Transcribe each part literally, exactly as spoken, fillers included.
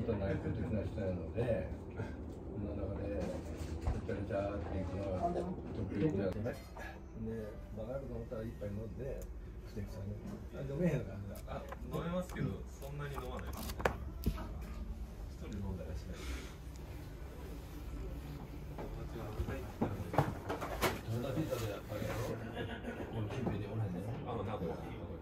と内向的な人なので、この中でちゃれちゃっていくのが得意だよね。で、バカやると思ったら一杯飲んで、ステーキさんに飲めへんのかな。 あ、飲めますけど、そんなに飲まないです。一人飲んだらしない。 友達いたらやっぱり近辺におらへんね。 あ、名古屋。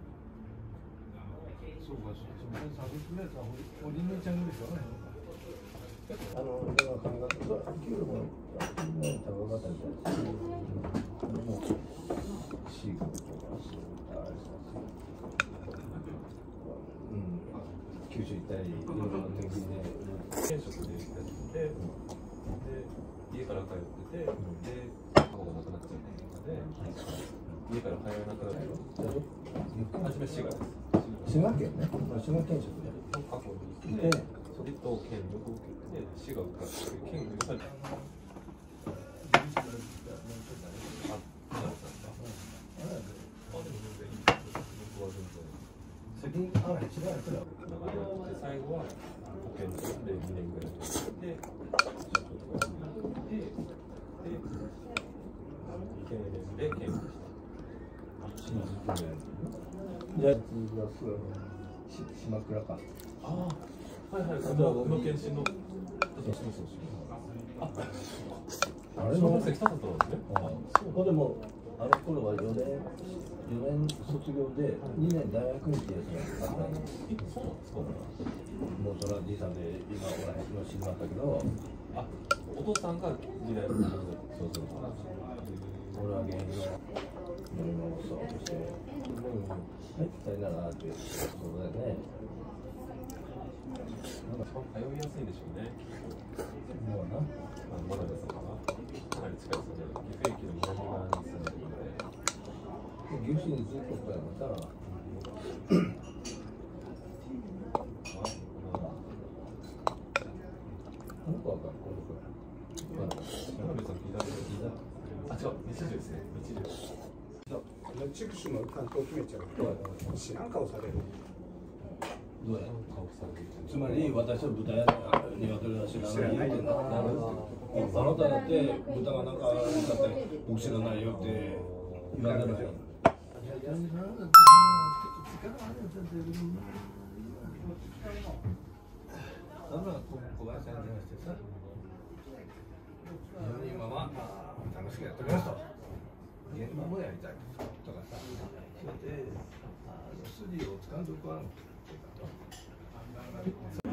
そうか、そこでサービスメーター、おりんちゃんぐらいしかおらへんのか。あの、だから髪型が給料もね、高かったりする。もう、シークとか、あれですか。うん、九州行ったり、いろいろな天気で。 転職でやってて、で、家から通ってて、で、母が亡くなっちゃったので、家から通えなくなって、初め滋賀です。 滋賀県ね、滋賀県職で。 過去に行って、それと県旅行受けて、滋賀受かって、県受かって。 責任あらへん、違うやつら。 最後は保険でにねんぐらいで、社長とかで、で、経年で県でした。 じゃあ、島倉か。 ああ、はいはい、宇野健診の。あ、あれの関田さんなんですね。 そうでも、あの頃はよねん、よねん卒業でにねん大学に行ってやつがあったんです。 そうなんですか。 もうそれはじいさんで今おらへんの死んだったけど、 あ、お父さんが時代のそうそう。 俺は現役の飲み物をそうして、はい、さよならっていうことでね。 なんか通いやすいんでしょうね。 もうな。 あの真鍋さんがかなり近いですよね。岐阜駅の南側に住んでるので。 岐阜市にずっと来たらまたら。この子は学校どこや。 真鍋さん聞いたこと聞いた。あ、違う、日常ですね。日常。 筑紫の担当決めちゃうと知らん顔される。 どうや。つまり私は豚や鶏は知らないってなる。あなただって豚がなんかだって僕知らないよって言われるじゃん。だから小林さんに話してさ、今は楽しくやっておりますと。現場もやりたいとかさ、それであの筋を掴んでおかんというか。